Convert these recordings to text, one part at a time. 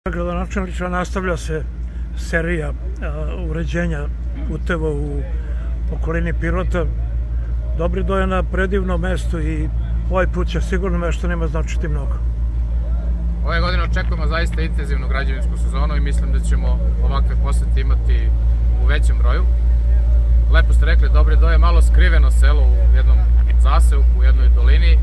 Gradonačelniče, nastavlja se serija uređenja puteva u okolini Pirota. Dobri Doj je na predivnom mestu i ovaj put će sigurno meštanima značiti mnogo. Ove godine očekujemo zaista intenzivnu građevinsku sezonu i mislim da ćemo ovakve posete imati u većem broju. Lepo ste rekli, Dobri Doj je malo skriveno selo u jednom zaseoku, u jednoj dolini,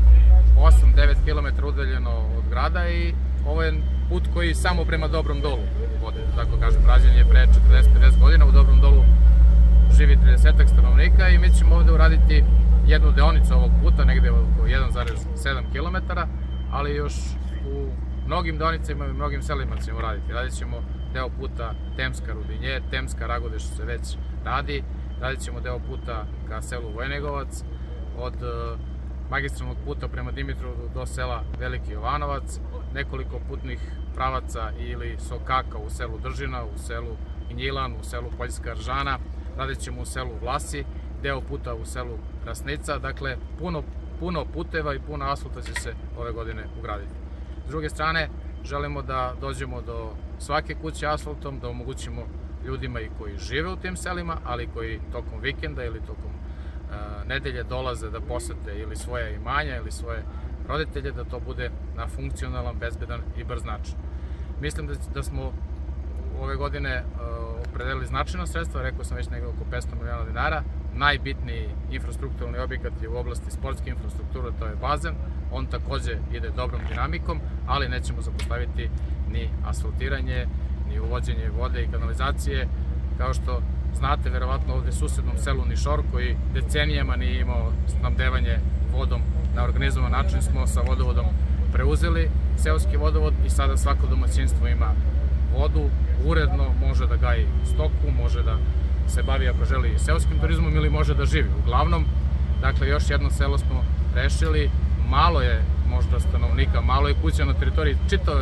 8-9 km udaljeno od grada i ovo je put koji samo prema Dobrom Dolu vodi, tako kažem. Rađen je pre 40-50 godina, u Dobrom Dolu živi 30 stanovnika i mi ćemo ovde uraditi jednu deonicu ovog puta, negde oko 1,7 km, ali još u mnogim deonicama i mnogim selima ćemo raditi. Radit ćemo deo puta Temska-Rudinje, Temska-Ragodeš se već radi, radit ćemo deo puta ka selu Vojnegovac, od magistralnog puta prema Dimitrovgradu do sela Veliki Jovanovac, nekoliko putnih pravaca ili sokaka u selu Držina, u selu Gnjilan, u selu Poljska Ržana, radit ćemo u selu Vlasi, deo puta u selu Krasnica, dakle puno puteva i puno asfalta će se ove godine ugraditi. S druge strane, želimo da dođemo do svake kuće asfaltom, da omogućimo ljudima i koji žive u tim selima, ali i koji tokom vikenda ili tokom nedelje dolaze da posete ili svoje imanja ili svoje roditelje, da to bude na funkcionalan, bezbedan i brz način. Mislim da smo ove godine opredelili značajna sredstva, rekao sam već negde oko 500 miliona dinara. Najbitniji infrastrukturni objekat je u oblasti sportske infrastrukture, to je bazen. On takođe ide dobrom dinamikom, ali nećemo zapostaviti ni asfaltiranje, ni uvođenje vode i kanalizacije. Kao što znate, verovatno ovde u susednom selu Nišor, koji decenijama nije imao snabdevanje vodom na organizovan način, smo sa vodovodom preuzeli seoski vodovod i sada svako domaćinstvo ima vodu, uredno može da gaji stoku, može da se bavi ako želi seoskim turizmom ili može da živi. Uglavnom, dakle, još jedno selo smo rešili, malo je možda stanovnika, malo je kuća na teritoriji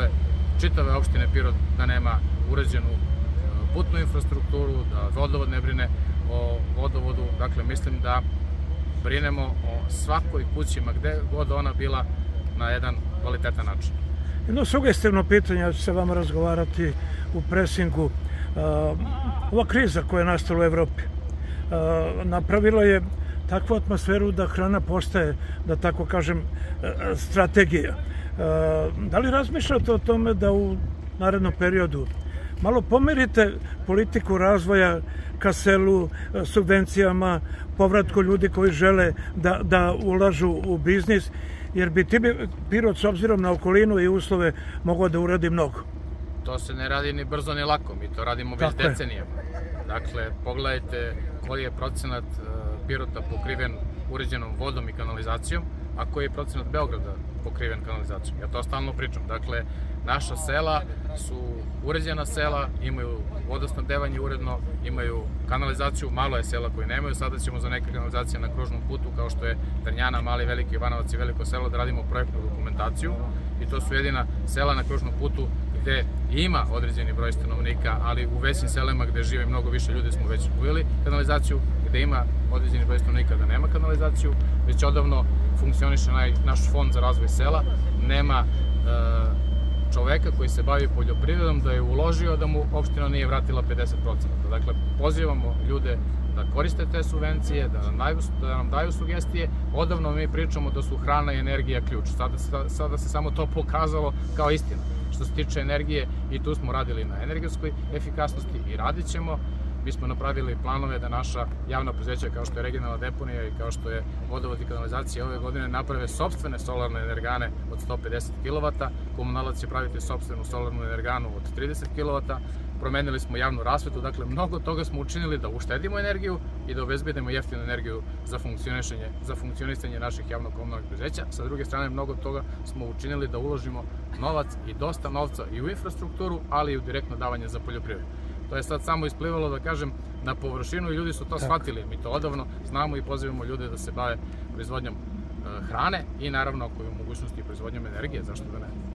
čitave opštine Pirot da nema uređenu putnu infrastrukturu, da vodovod ne brine o vodovodu. Dakle, mislim da brinemo o svakoj kući, ma gde god ona bila, na jedan kvalitetan način. Jedno sugestivno pitanje, ja ću se vama razgovarati u presingu. Ova kriza koja je nastala u Evropi napravila je takvu atmosferu da hrana postaje, da tako kažem, strategija. Da li razmišljate o tome da u narednom periodu malo pomerite politiku razvoja ka selu, subvencijama, povratku ljudi koji žele da ulažu u biznis, jer bi Pirot s obzirom na okolinu i uslove mogao da uradi mnogo? To se ne radi ni brzo ni lako, mi to radimo već decenijama. Dakle, pogledajte koji je procenat Pirota pokriven uređenom vodom i kanalizacijom, a koji je procenat Beograda pokriven kanalizacijom. Ja to stalno pričam. Dakle, naša sela su uređena sela, imaju vodosnabdevanje uredno, imaju kanalizaciju, malo je sela koji nemaju. Sada ćemo za neke kanalizacije na kružnom putu, kao što je Trnjana, Mali, Veliki Ivanovac i Veliko selo, da radimo projektnu dokumentaciju. I to su jedina sela na kružnom putu gde ima određeni broj stanovnika, ali u većim selima gde žive mnogo više ljudi smo već uveli kanalizaciju, gde ima određeni broj stanovnika da nema kanalizaciju. Već odavno funkcioniše naš fond za razvoj sela, nema čoveka koji se bavi poljoprivredom da je uložio da mu opština nije vratila 50%. Dakle, pozivamo ljude da koriste te subvencije, da nam daju sugestije. Odavno mi pričamo da su hrana i energija ključ. Sada se samo to pokazalo kao istina. Što se tiče energije, i tu smo radili na energetskoj efikasnosti i radit ćemo. Mi smo napravili planove da naša javna preduzeća, kao što je regionalna deponija i kao što je vodovod i kanalizacija, ove godine naprave sopstvene solarne energane od 150 kW, komunalac će praviti sopstvenu solarnu energanu od 30 kW, promenili smo javnu rasvetu, dakle mnogo toga smo učinili da uštedimo energiju i da obezbedimo jeftinu energiju za funkcionisanje naših javno-komunalnih preduzeća. Sa druge strane, mnogo toga smo učinili da uložimo novac i dosta novca i u infrastrukturu, ali i u direktno davanje za poljoprivredu. To je sad samo isplivalo, da kažem, na površinu i ljudi su to shvatili. Mi to odavno znamo i pozivamo ljude da se bave proizvodnjom hrane i naravno ako je u mogućnosti proizvodnjom energije, zašto da ne.